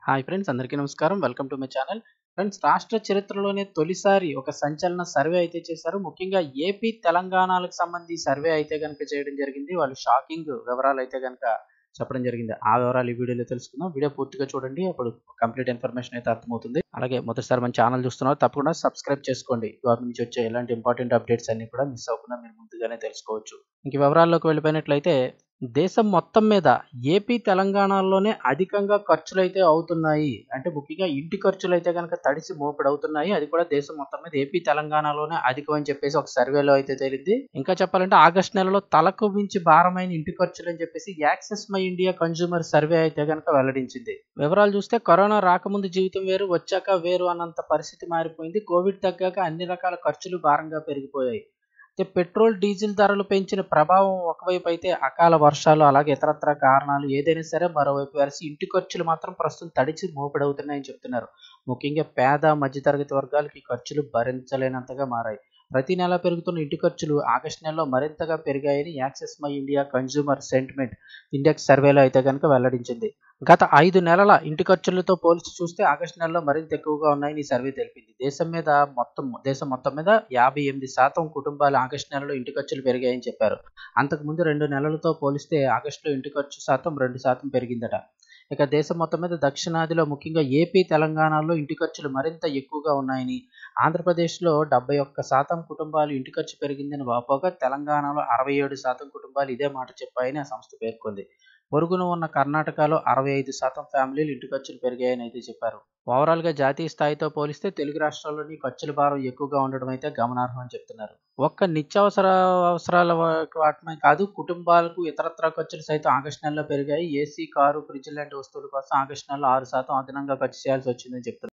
Hi friends, అందరికీ నమస్కారం. Welcome to my channel. Friends, రాష్ట్ర చరిత్రలోనే తొలిసారి ఒక సంచలన సర్వే అయితే చేశారు. ముఖ్యంగా ఏపీ, తెలంగాణలకు సంబంధించి సర్వే అయితే గనుక చేయడం జరిగింది. వాళ్ళు షాకింగ్ వివరాలు అయితే గనుక చెప్పడం జరిగింది. ఆ వివరాలు ఈ వీడియోలో తెలుసుకుందాం. వీడియో పూర్తిగా చూడండి. అప్పుడు కంప్లీట్ ఇన్ఫర్మేషన్ అయితే అర్థమవుతుంది. అలాగే మొదటిసారి మన ఛానల్ చూస్తున్నారు తప్పకుండా సబ్స్క్రైబ్ చేసుకోండి. గవర్నమెంట్ నుంచి వచ్చే ఎలాంటి ఇంపార్టెంట్ అప్డేట్స్ అన్ని కూడా మిస్ అవ్వకుండా మీరు ముందుగానే తెలుసుకోవచ్చు. ఇంక వివరాల్లోకి వెళ్ళిపోయినట్లయితే దేశం మొత్తం మీద ఏపీ, తెలంగాణలోనే అధికంగా ఖర్చులైతే అవుతున్నాయి. అంటే ముఖ్యంగా ఇంటి ఖర్చులైతే గనక తడిసి మోపెడవుతున్నాయి. అది కూడా దేశం మొత్తం మీద ఏపీ, తెలంగాణలోనే అధికం అని చెప్పేసి ఒక సర్వేలో అయితే తేలింది. ఇంకా చెప్పాలంటే ఆగస్టు నెలలో తలకు మించి భారమైన ఇంటి ఖర్చులని చెప్పేసి Axis My India consumer survey అయితే గనక వెల్లడించింది. వివరాలు చూస్తే కరోనా రాకముందు జీవితం వేరు, వచ్చాక వేరు అన్నంత పరిస్థితి మారిపోయింది. కోవిడ్ తగ్గాక అన్ని రకాల ఖర్చులు భారంగా పెరిగిపోయాయి. అయితే పెట్రోల్, డీజిల్ ధరలు పెంచిన ప్రభావం ఒకవైపు అయితే అకాల వర్షాలు, అలాగే ఇతరత్రా కారణాలు ఏదైనా సరే మరోవైపు వెరసి ఇంటి ఖర్చులు మాత్రం ప్రస్తుతం తడిచి మోపెడవుతున్నాయని చెప్తున్నారు. ముఖ్యంగా పేద, మధ్యతరగతి వర్గాలకి ఈ ఖర్చులు భరించలేనంతగా మారాయి. ప్రతి నెల పెరుగుతున్న ఇంటి ఖర్చులు ఆగస్టు నెలలో మరింతగా పెరిగాయని Axis My India consumer sentiment index సర్వేలో అయితే కనుక వెల్లడించింది. గత 5 నెలల ఇంటి ఖర్చులతో పోల్చి చూస్తే ఆగస్టు నెలలో మరింత ఎక్కువగా ఉన్నాయని ఈ సర్వే తెలిపింది. దేశం మొత్తం మీద 58% కుటుంబాలు ఆగస్టు నెలలో ఇంటి ఖర్చులు పెరిగాయని చెప్పారు. అంతకుముందు 2 నెలలతో పోలిస్తే ఆగస్టులో ఇంటి ఖర్చు శాతం 2% పెరిగిందట. ఇక దేశం మొత్తం మీద దక్షిణాదిలో ముఖ్యంగా ఏపీ, తెలంగాణలో ఇంటి ఖర్చులు మరింత ఎక్కువగా ఉన్నాయని, ఆంధ్రప్రదేశ్‌లో 71% కుటుంబాలు ఇంటి ఖర్చు పెరిగిందని వాపోగా, తెలంగాణలో 67% కుటుంబాలు ఇదే మాట చెప్పాయని ఆ సంస్థ పేర్కొంది. పొరుగున ఉన్న కర్ణాటకలో 65% ఫ్యామిలీలు ఇంటి ఖర్చులు పెరిగాయని అయితే చెప్పారు. ఓవరాల్‌గా జాతీయ స్థాయితో పోలిస్తే తెలుగు రాష్ట్రాల్లోని ఖర్చుల భారం ఎక్కువగా ఉండడం అయితే గమనార్హం అని చెప్తున్నారు. ఒక్క అవసరాల వాటమే కాదు, కుటుంబాలకు ఇతరత్రా ఖర్చులు సైతం ఆగస్టు నెలలో పెరిగాయి. ఏసీ, కారు, ఫ్రిడ్జ్ లాంటి వస్తువుల కోసం ఆగస్టు నెలలో 6% అదనంగా ఖర్చు చేయాల్సి వచ్చిందని చెప్తున్నారు.